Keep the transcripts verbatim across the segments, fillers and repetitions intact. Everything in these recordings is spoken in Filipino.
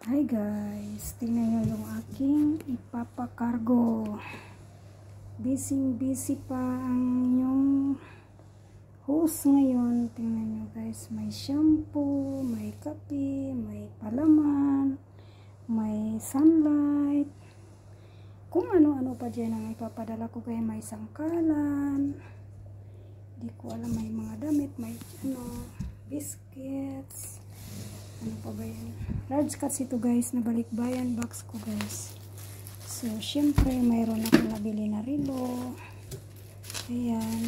Hi guys, tingnan nyo yung aking ipapakargo. Busy busy pa ang yung host ngayon. Tingnan nyo guys, may shampoo, may kape, may palaman, may sunlight, kung ano-ano pa dyan ang ipapadala ko, kaya may sangkalan, di ko alam, may mga damit, may ano, biscuits, ano pa ba yan, large cuts ito guys, na balikbayan box ko guys. So syempre mayroon akong nabili na rilo, ayan,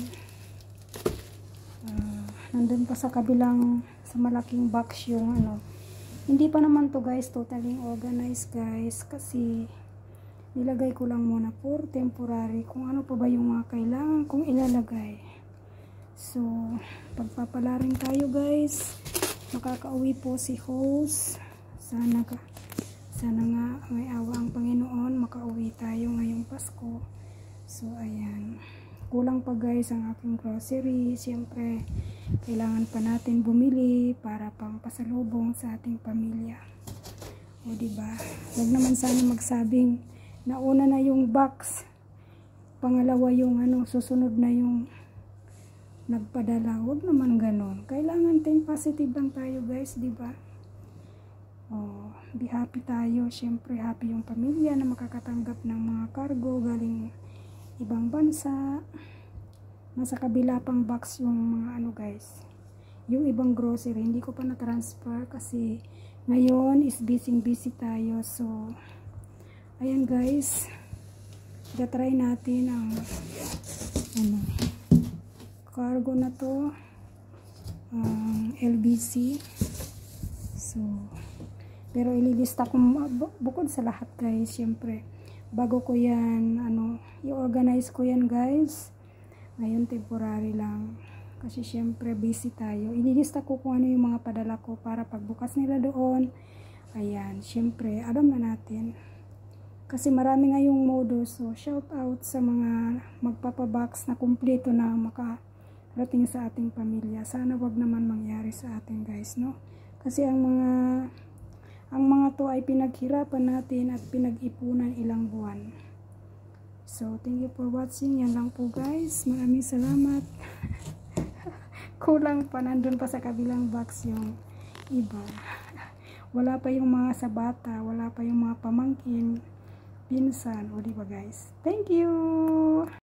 uh, nandun pa sa kabilang, sa malaking box yung ano, hindi pa naman to guys totally organized guys, kasi nilagay ko lang muna for temporary kung ano pa ba yung mga kailangan kong ilalagay. So pagpapala rin tayo guys, makakauwi po si host, sana ka sana nga may awa ang Panginoon, makauwi tayo ngayong Pasko. So ayan, kulang pa guys ang aking grocery, siyempre kailangan pa natin bumili para pang pasalubong sa ating pamilya, o diba, wag naman sana magsabing nauna na yung box, pangalawa yung ano, susunod na yung nagpadala. Wag naman ganon, kailangan think positive lang tayo guys, di ba? Oh, be happy tayo, syempre happy yung pamilya na makakatanggap ng mga cargo galing ibang bansa. Nasa kabila pang box yung mga ano guys, yung ibang grocery hindi ko pa na-transfer kasi ngayon is busy busy tayo. So ayan guys, try natin ang ano, cargo na to, um, L B C. So pero ililista ko bukod sa lahat guys, syempre bago ko yan ano, i-organize ko yan guys. Ngayon temporary lang kasi syempre busy tayo. Ililista ko kung ano yung mga padala ko para pagbukas nila doon, ayan, syempre alam na natin kasi marami ngayong modus. So shout out sa mga magpapabox na kumpleto na makarating sa ating pamilya. Sana wag naman mangyari sa atin guys, no? Kasi ang mga ang mga to ay pinaghirapan natin at pinag-ipunan ilang buwan. So thank you for watching. Yan lang po guys, maraming salamat. Kulang pa, nandun pa sa kabilang box yung iba. Wala pa yung mga sa bata, wala pa yung mga pamangkin, pinsan, o diba guys. Thank you!